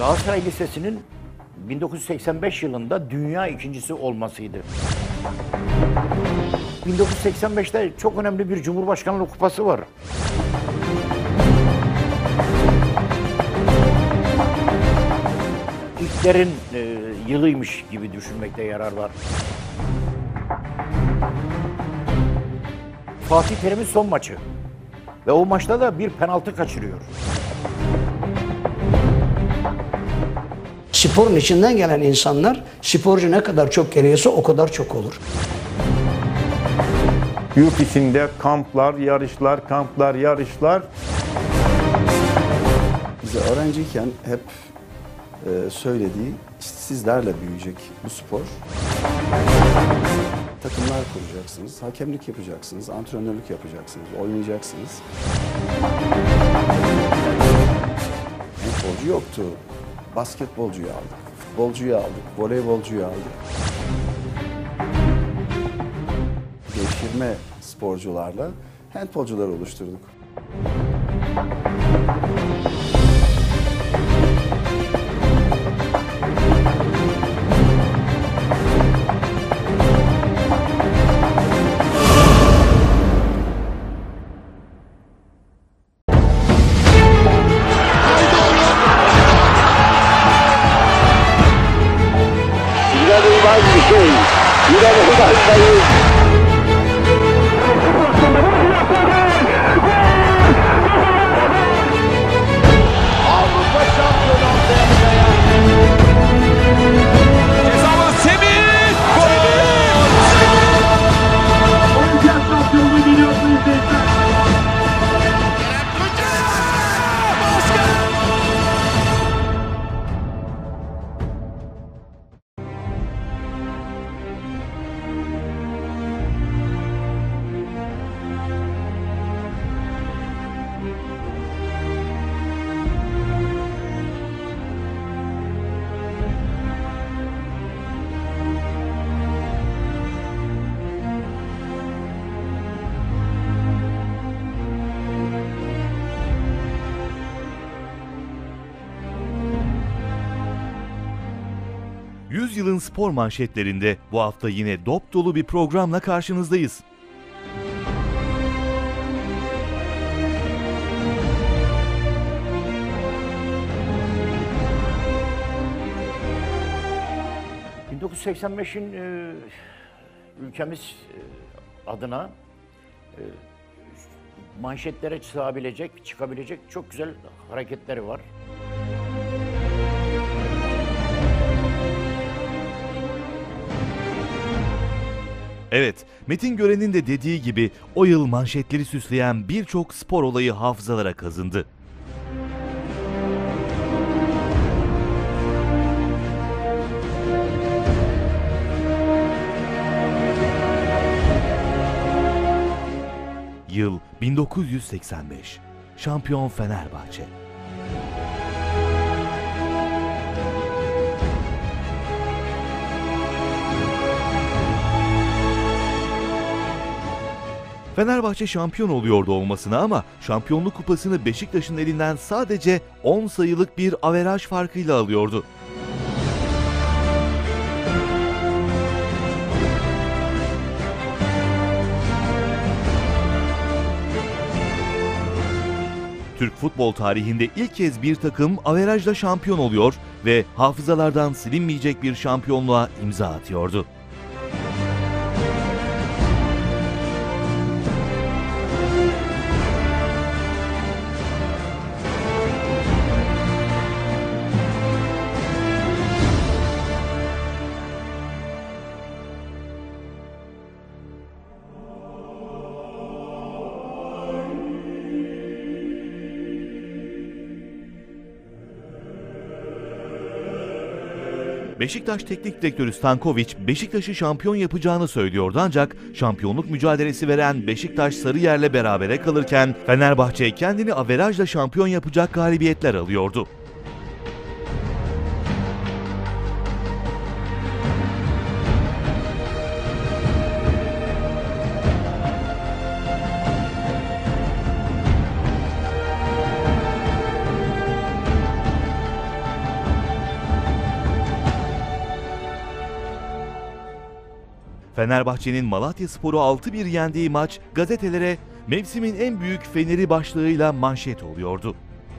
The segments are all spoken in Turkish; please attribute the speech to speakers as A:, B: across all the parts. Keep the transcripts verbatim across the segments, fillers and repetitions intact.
A: Galatasaray Lisesi'nin bin dokuz yüz seksen beş yılında dünya ikincisi olmasıydı. bin dokuz yüz seksen beşte çok önemli bir Cumhurbaşkanlığı kupası var. İlklerin e, yılıymış gibi düşünmekte yarar var. Fatih Terim'in son maçı ve o maçta da bir penaltı kaçırıyor.
B: Sporun içinden gelen insanlar, sporcu ne kadar çok geliyorsa o kadar çok olur.
C: Yurt içinde kamplar, yarışlar, kamplar, yarışlar.
D: Bize öğrenciyken hep e, söylediği, işte sizlerle büyüyecek bu spor. Takımlar kuracaksınız, hakemlik yapacaksınız, antrenörlük yapacaksınız, oynayacaksınız. Futbolcu yoktu. Basketbolcuyu aldık, futbolcuyu aldık, voleybolcuyu aldık. Devşirme sporcularla handbolcular oluşturduk.
E: İnanılmaz bir şey. İnanılmaz sayı. Avrupa şampiyonu ortaya çıkıyor.
F: Cezalı Semih! Gol!
E: Olimpiyat şampiyonu geliyorsunuz izleyiciler.
F: Yüzyılın spor manşetlerinde bu hafta yine dop dolu bir programla karşınızdayız.
A: bin dokuz yüz seksen beşin e, ülkemiz e, adına e, manşetlere çıkabilecek, çıkabilecek çok güzel hareketleri var.
F: Evet, Metin Gören'in de dediği gibi o yıl manşetleri süsleyen birçok spor olayı hafızalara kazındı. Yıl bin dokuz yüz seksen beş. Şampiyon Fenerbahçe. Fenerbahçe şampiyon oluyordu olmasına ama şampiyonluk kupasını Beşiktaş'ın elinden sadece on sayılık bir averaj farkıyla alıyordu. Türk futbol tarihinde ilk kez bir takım averajla şampiyon oluyor ve hafızalardan silinmeyecek bir şampiyonluğa imza atıyordu. Beşiktaş Teknik Direktörü Stankovic, Beşiktaş'ı şampiyon yapacağını söylüyordu ancak şampiyonluk mücadelesi veren Beşiktaş Sarıyer'le berabere kalırken Fenerbahçe kendini averajla şampiyon yapacak galibiyetler alıyordu. Fenerbahçe'nin Malatyaspor'u altı bir yendiği maç gazetelere mevsimin en büyük feneri başlığıyla manşet oluyordu.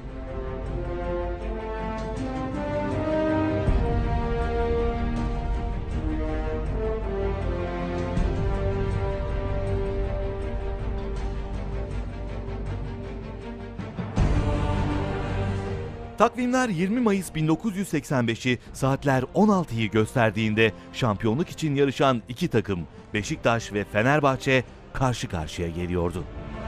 F: Takvimler yirmi Mayıs bin dokuz yüz seksen beşi saatler on altıyı gösterdiğinde şampiyonluk için yarışan iki takım Beşiktaş ve Fenerbahçe karşı karşıya geliyordu.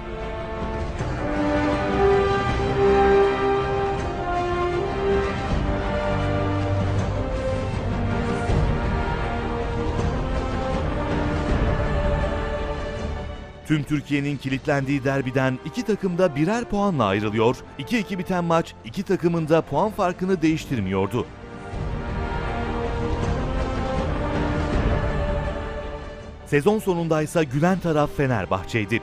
F: Tüm Türkiye'nin kilitlendiği derbiden iki takım da birer puanla ayrılıyor. iki iki biten maç iki takımın da puan farkını değiştirmiyordu. Sezon sonundaysa gülen taraf Fenerbahçe'ydi.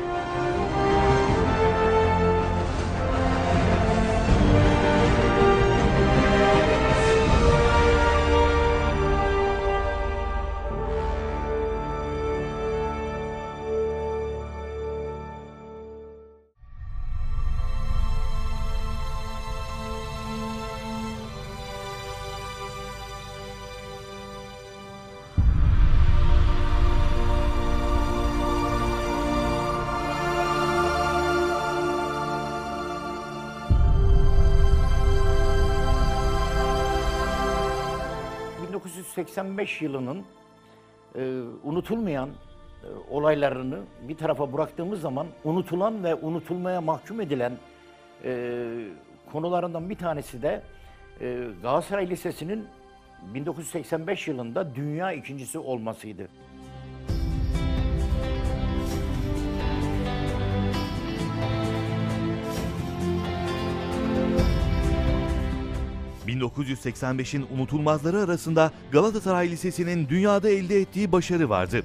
A: bin dokuz yüz seksen beş yılının e, unutulmayan e, olaylarını bir tarafa bıraktığımız zaman unutulan ve unutulmaya mahkum edilen e, konularından bir tanesi de e, Galatasaray Lisesi'nin bin dokuz yüz seksen beş yılında dünya ikincisi olmasıydı.
F: bin dokuz yüz seksen beşin unutulmazları arasında Galatasaray Lisesi'nin dünyada elde ettiği başarı vardı.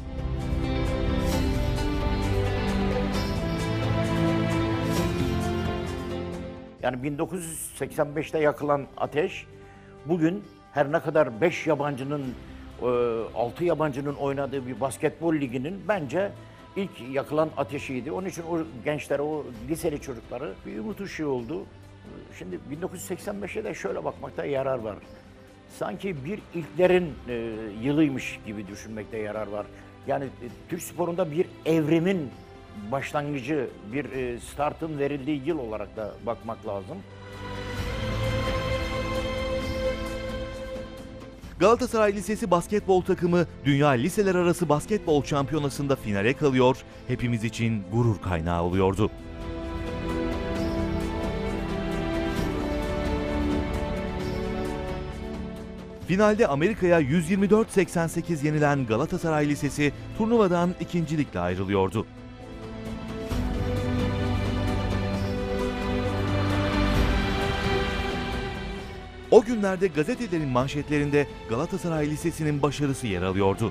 A: Yani bin dokuz yüz seksen beşte yakılan ateş bugün her ne kadar beş yabancının, altı yabancının oynadığı bir basketbol liginin bence ilk yakılan ateşiydi. Onun için o gençlere, o liseli çocukları bir umut ışığı oldu. Şimdi bin dokuz yüz seksen beşe de şöyle bakmakta yarar var. Sanki bir ilklerin e, yılıymış gibi düşünmekte yarar var. Yani e, Türk sporunda bir evrimin başlangıcı, bir e, startın verildiği yıl olarak da bakmak lazım.
F: Galatasaray Lisesi basketbol takımı Dünya Liseler Arası Basketbol Şampiyonası'nda finale kalıyor, hepimiz için gurur kaynağı oluyordu. Finalde Amerika'ya yüz yirmi dört seksen sekiz yenilen Galatasaray Lisesi turnuvadan ikincilikle ayrılıyordu. O günlerde gazetelerin manşetlerinde Galatasaray Lisesi'nin başarısı yer alıyordu.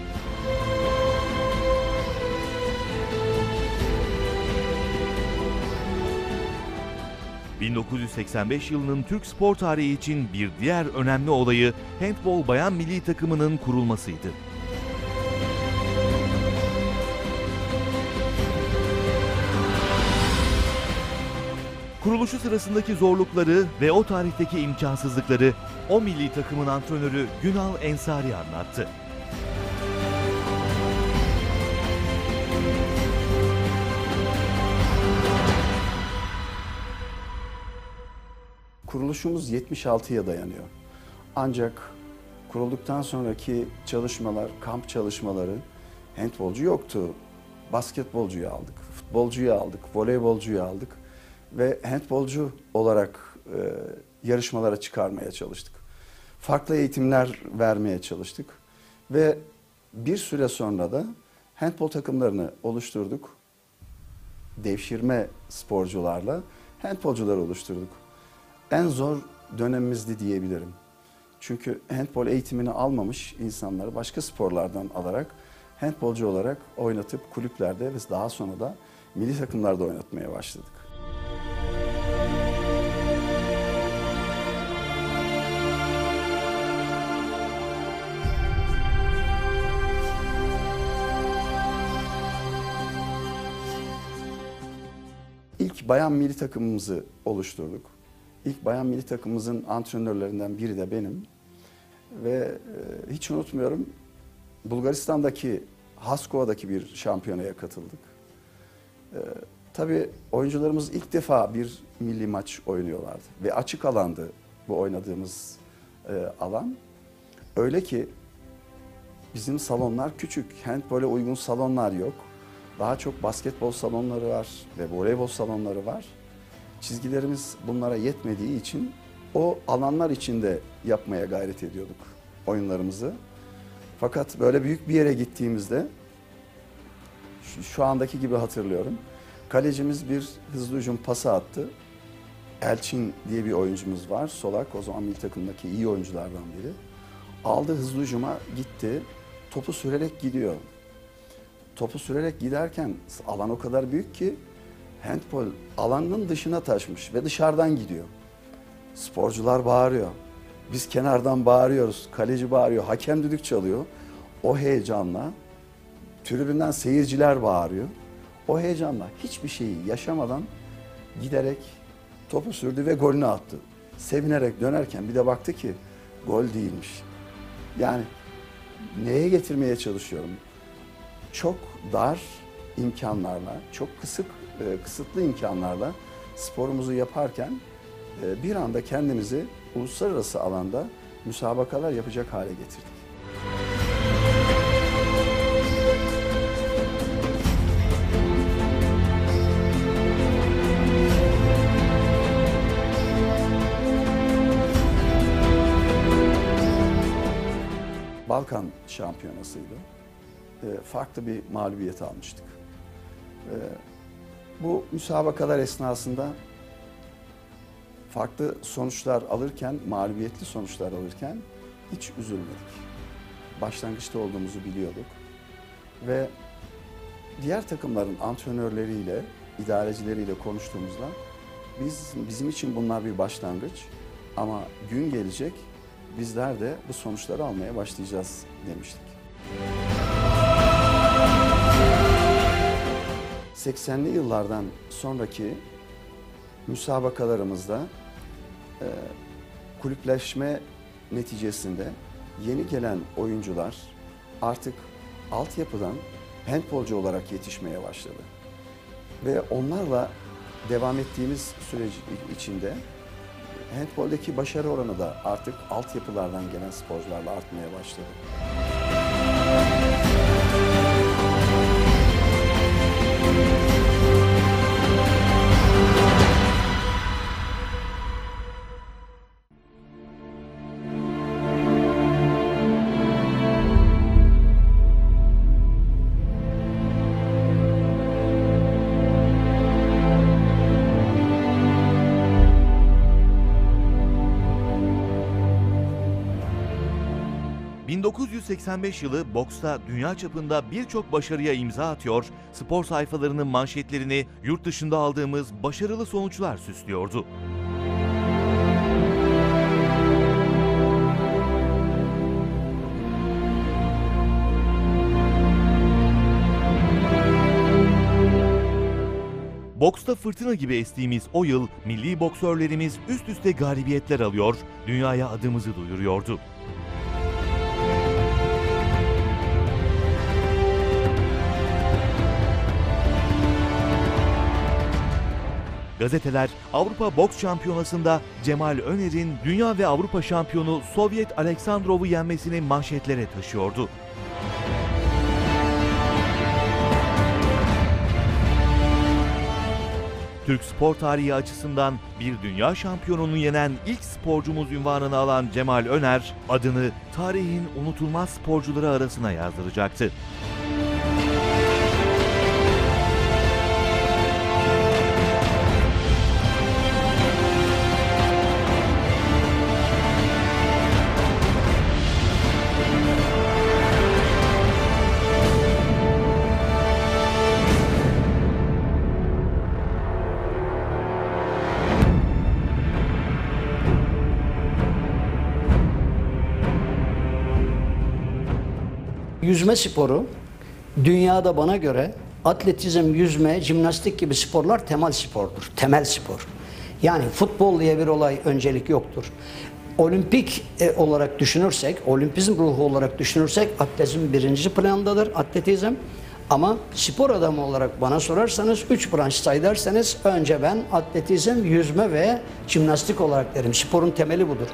F: bin dokuz yüz seksen beş yılının Türk spor tarihi için bir diğer önemli olayı handbol bayan milli takımının kurulmasıydı. Kuruluşu sırasındaki zorlukları ve o tarihteki imkansızlıkları o milli takımın antrenörü Günal Ensari anlattı.
D: Kuruluşumuz yetmiş altıya dayanıyor. Ancak kurulduktan sonraki çalışmalar, kamp çalışmaları, handbolcu yoktu. Basketbolcuyu aldık, futbolcuyu aldık, voleybolcuyu aldık ve handbolcu olarak e, yarışmalara çıkarmaya çalıştık. Farklı eğitimler vermeye çalıştık ve bir süre sonra da handbol takımlarını oluşturduk. Devşirme sporcularla handbolcular oluşturduk. En zor dönemimizdi diyebilirim. Çünkü handbol eğitimini almamış insanları başka sporlardan alarak handbolcu olarak oynatıp kulüplerde ve daha sonra da milli takımlarda oynatmaya başladık. ilk bayan milli takımımızı oluşturduk. İlk bayan milli takımımızın antrenörlerinden biri de benim. Ve e, hiç unutmuyorum, Bulgaristan'daki Haskova'daki bir şampiyonaya katıldık. E, tabii oyuncularımız ilk defa bir milli maç oynuyorlardı. Ve açık alandı bu oynadığımız e, alan. Öyle ki bizim salonlar küçük, handbole uygun salonlar yok. Daha çok basketbol salonları var ve voleybol salonları var. Çizgilerimiz bunlara yetmediği için o alanlar içinde yapmaya gayret ediyorduk oyunlarımızı. Fakat böyle büyük bir yere gittiğimizde, şu, şu andaki gibi hatırlıyorum, kalecimiz bir hızlı hücum pası attı. Elçin diye bir oyuncumuz var, solak, o zaman milli takımdaki iyi oyunculardan biri. Aldı, hızlı hücuma gitti, topu sürerek gidiyor. Topu sürerek giderken alan o kadar büyük ki handbol alanın dışına taşmış ve dışarıdan gidiyor. Sporcular bağırıyor. Biz kenardan bağırıyoruz. Kaleci bağırıyor. Hakem düdük çalıyor. O heyecanla tribünden seyirciler bağırıyor. O heyecanla hiçbir şeyi yaşamadan giderek topu sürdü ve golünü attı. Sevinerek dönerken bir de baktı ki gol değilmiş. Yani neye getirmeye çalışıyorum? Çok dar imkanlarla, çok kısık, kısıtlı imkanlarla sporumuzu yaparken bir anda kendimizi uluslararası alanda müsabakalar yapacak hale getirdik. Balkan Şampiyonası'ydı. Farklı bir mağlubiyet almıştık. Bu müsabakalar esnasında farklı sonuçlar alırken, mağlubiyetli sonuçlar alırken hiç üzülmedik. Başlangıçta olduğumuzu biliyorduk. Ve diğer takımların antrenörleriyle, idarecileriyle konuştuğumuzda biz bizim için bunlar bir başlangıç ama gün gelecek bizler de bu sonuçları almaya başlayacağız demiştik. seksenli yıllardan sonraki müsabakalarımızda e, kulüpleşme neticesinde yeni gelen oyuncular artık altyapıdan handbolcu olarak yetişmeye başladı. Ve onlarla devam ettiğimiz süreç içinde handboldeki başarı oranı da artık altyapılardan gelen sporcularla artmaya başladı.
F: bin dokuz yüz seksen beş yılı boksta dünya çapında birçok başarıya imza atıyor, spor sayfalarının manşetlerini yurt dışında aldığımız başarılı sonuçlar süslüyordu. Boksta fırtına gibi estiğimiz o yıl milli boksörlerimiz üst üste galibiyetler alıyor, dünyaya adımızı duyuruyordu. Gazeteler Avrupa Boks Şampiyonası'nda Cemal Öner'in Dünya ve Avrupa şampiyonu Sovyet Aleksandrov'u yenmesini manşetlere taşıyordu. Türk spor tarihi açısından bir dünya şampiyonunu yenen ilk sporcumuz unvanını alan Cemal Öner, adını tarihin unutulmaz sporcuları arasına yazdıracaktı.
B: Yüzme sporu dünyada bana göre atletizm, yüzme, jimnastik gibi sporlar temel spordur. Temel spor. Yani futbol diye bir olay öncelik yoktur. Olimpik e, olarak düşünürsek, olimpizm ruhu olarak düşünürsek atletizm birinci plandadır, atletizm. Ama spor adamı olarak bana sorarsanız, üç branş say derseniz önce ben atletizm, yüzme ve jimnastik olarak derim. Sporun temeli budur.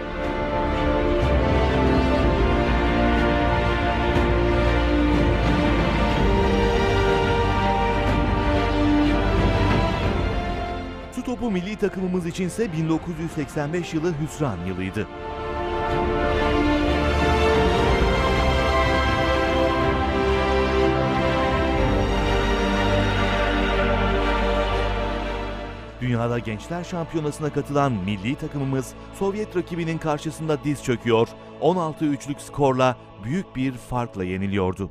F: Su topu milli takımımız içinse bin dokuz yüz seksen beş yılı hüsran yılıydı. Dünyada Gençler Şampiyonası'na katılan milli takımımız Sovyet rakibinin karşısında diz çöküyor, on altı üçlük skorla büyük bir farkla yeniliyordu.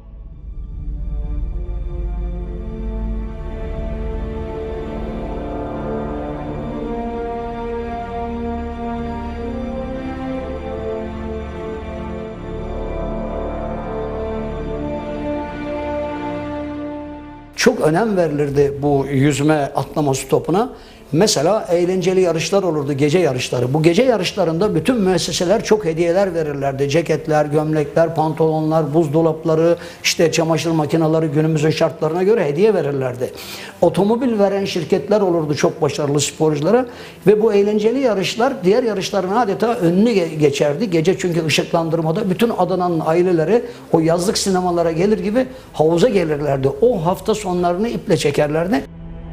B: Çok önem verilirdi bu yüzme, atlama su topuna. Mesela eğlenceli yarışlar olurdu, gece yarışları. Bu gece yarışlarında bütün müesseseler çok hediyeler verirlerdi. Ceketler, gömlekler, pantolonlar, buzdolapları, işte çamaşır makineleri günümüzün şartlarına göre hediye verirlerdi. Otomobil veren şirketler olurdu çok başarılı sporculara. Ve bu eğlenceli yarışlar diğer yarışların adeta önünü geçerdi. Gece çünkü ışıklandırmada bütün Adana'nın aileleri o yazlık sinemalara gelir gibi havuza gelirlerdi. O hafta sonlarını iple çekerlerdi.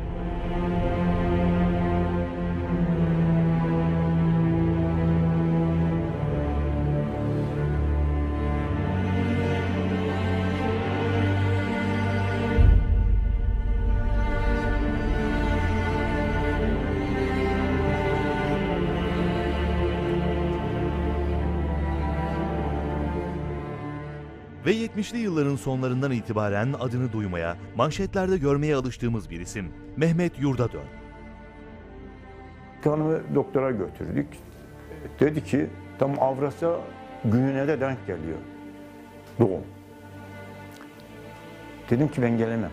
F: Ve yetmişli yılların sonlarından itibaren adını duymaya, manşetlerde görmeye alıştığımız bir isim. Mehmet Yurdadön.
C: Hanımı doktora götürdük. Dedi ki tam Avrasya gününe de denk geliyor. Doğum. Dedim ki ben gelemem.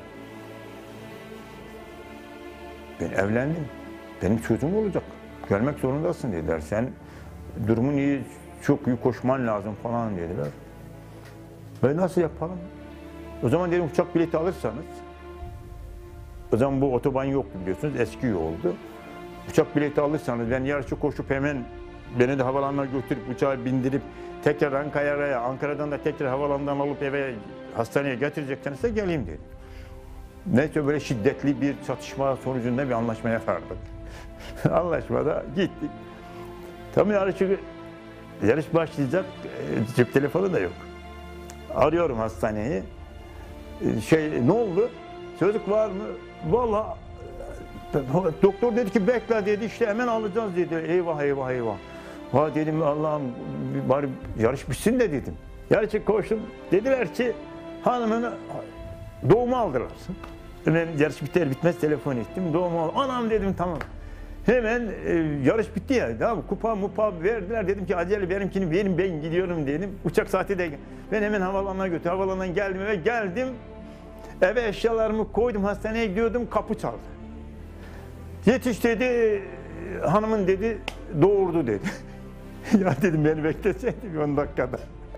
C: Ben evlendim. Benim çocuğum olacak. Gelmek zorundasın dediler. Sen durumun iyi, çok iyi koşman lazım falan dediler. Ben nasıl yapalım? O zaman dedim uçak bileti alırsanız, o zaman bu otoban yoktu biliyorsunuz, eski yoldu. Uçak bileti alırsanız ben yarışı koşup hemen beni de havalanına götürüp uçağa bindirip tekrar Ankara'ya, Ankara'dan da tekrar havalandan alıp eve, hastaneye getirecekseniz de geleyim dedim. Neyse böyle şiddetli bir çatışma sonucunda bir anlaşmaya vardık. Anlaşmada gittik. Tam yarışı, yarış başlayacak, cep telefonu da yok. Arıyorum hastaneyi. Şey ne oldu? Çocuk var mı? Vallahi doktor dedi ki bekle dedi, işte hemen alacağız dedi. Eyvah eyvah eyvah. Ha dedim Allah'ım bari yarış bitsin de dedim. Yarışı koştum. Dediler ki hanımını doğuma aldırır. Ben yarış biter bitmez telefon ettim. Doğuma aldım. Anam dedim tamam. Hemen e, yarış bitti ya. Tamam, kupa mupa verdiler. Dedim ki acele benimkini verin ben gidiyorum dedim. Uçak saati de ben hemen havalanına götürdüm. Havalanından geldim eve geldim. Eve eşyalarımı koydum, hastaneye gidiyordum, kapı çaldı. Yetiş dedi, hanımın dedi doğurdu dedi. Ya dedim beni bekleseydi on dakikada.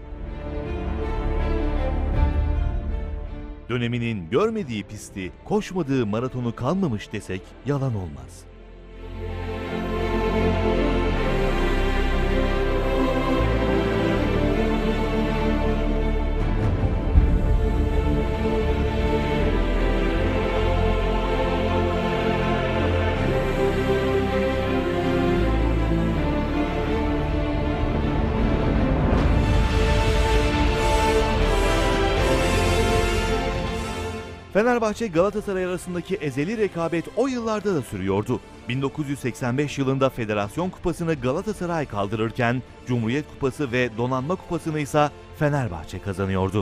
F: Döneminin görmediği pisti, koşmadığı maratonu kalmamış desek yalan olmaz. Fenerbahçe-Galatasaray arasındaki ezeli rekabet o yıllarda da sürüyordu. bin dokuz yüz seksen beş yılında Federasyon Kupası'nı Galatasaray kaldırırken Cumhuriyet Kupası ve Donanma Kupası'nı ise Fenerbahçe kazanıyordu.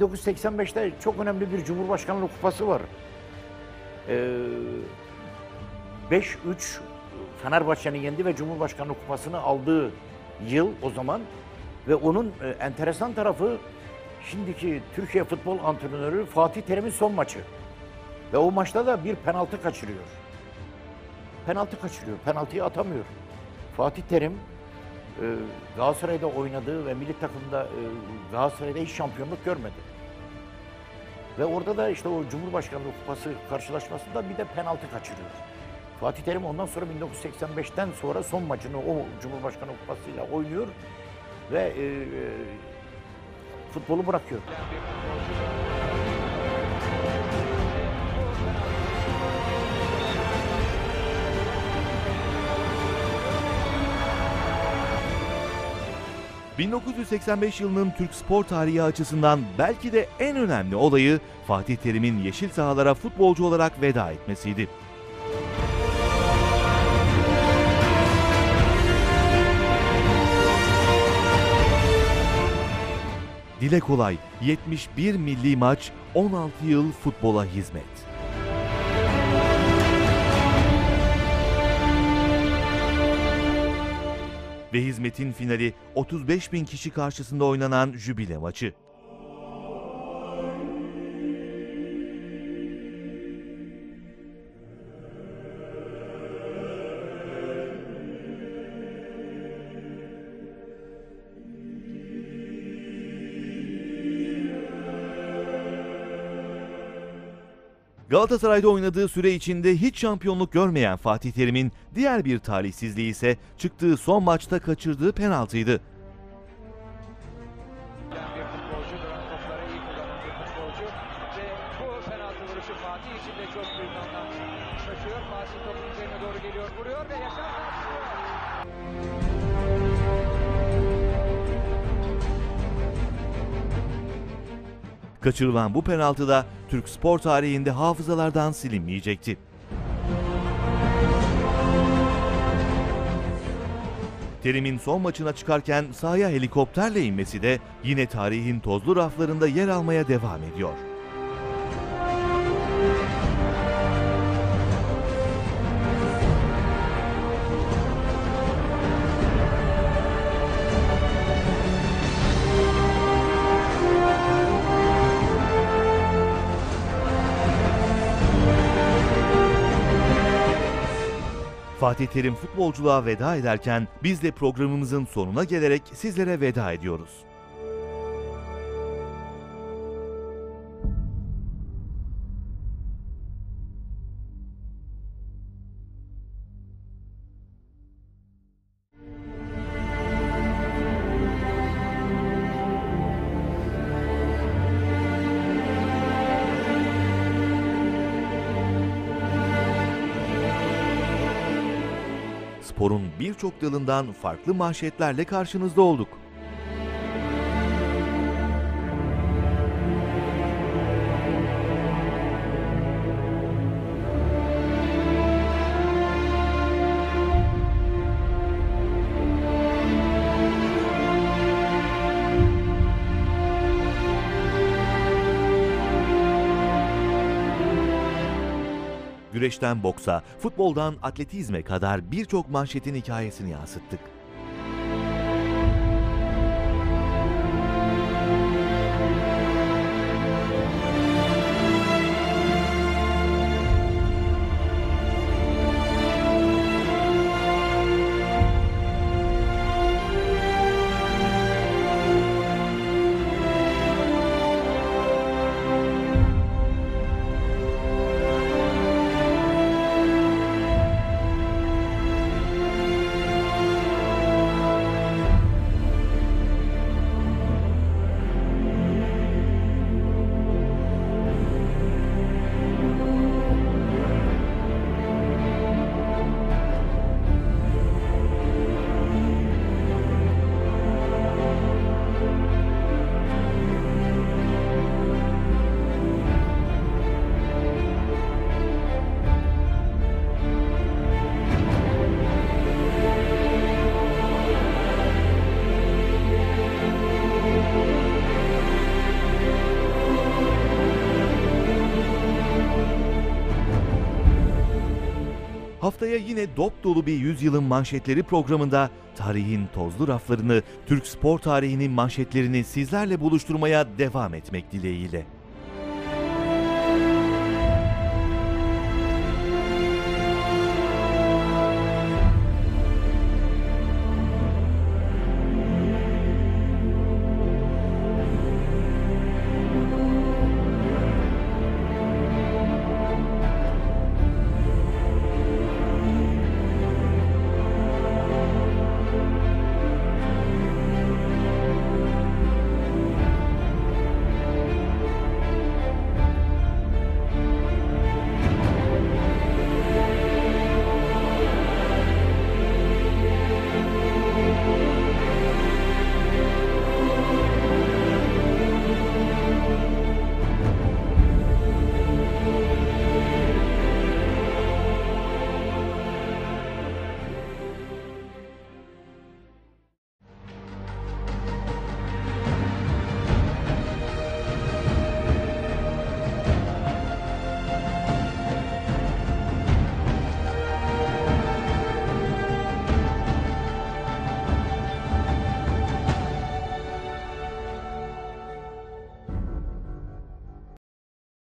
A: dokuz yüz seksen beşte çok önemli bir Cumhurbaşkanlığı kupası var. Ee, beş üç Fenerbahçe'nin yendi ve Cumhurbaşkanlığı kupasını aldığı yıl o zaman. Ve onun e, enteresan tarafı şimdiki Türkiye futbol antrenörü Fatih Terim'in son maçı. Ve o maçta da bir penaltı kaçırıyor. Penaltı kaçırıyor, penaltıyı atamıyor. Fatih Terim e, Galatasaray'da oynadığı ve milli takımda e, Galatasaray'da hiç şampiyonluk görmedi. Ve orada da işte o Cumhurbaşkanlığı kupası karşılaşmasında bir de penaltı kaçırıyor. Fatih Terim ondan sonra bin dokuz yüz seksen beşten sonra son maçını o Cumhurbaşkanlığı kupasıyla oynuyor ve e, e, futbolu bırakıyor.
F: bin dokuz yüz seksen beş yılının Türk spor tarihi açısından belki de en önemli olayı Fatih Terim'in yeşil sahalara futbolcu olarak veda etmesiydi. Dile kolay yetmiş bir milli maç, on altı yıl futbola hizmet. Ve hizmetin finali otuz beş bin kişi karşısında oynanan jübile maçı. Galatasaray'da oynadığı süre içinde hiç şampiyonluk görmeyen Fatih Terim'in diğer bir talihsizliği ise çıktığı son maçta kaçırdığı penaltıydı.
G: Bir futbolcu, duran topları iyi kullanan bir futbolcu ve bu penaltı vuruşu Fatih için de çok büyük anlam taşıyor. Fatih topun üzerine doğru geliyor, vuruyor ve Yaşar karşılıyor.
F: Kaçırılan bu penaltı da Türk spor tarihinde hafızalardan silinmeyecekti. Terim'in son maçına çıkarken sahaya helikopterle inmesi de yine tarihin tozlu raflarında yer almaya devam ediyor. Fatih Terim futbolculuğa veda ederken biz de programımızın sonuna gelerek sizlere veda ediyoruz. Sporun birçok dalından farklı manşetlerle karşınızda olduk. Güreşten boksa, futboldan atletizme kadar birçok manşetin hikayesini yansıttık. Haftaya yine dop dolu bir yüzyılın manşetleri programında tarihin tozlu raflarını, Türk spor tarihinin manşetlerini sizlerle buluşturmaya devam etmek dileğiyle.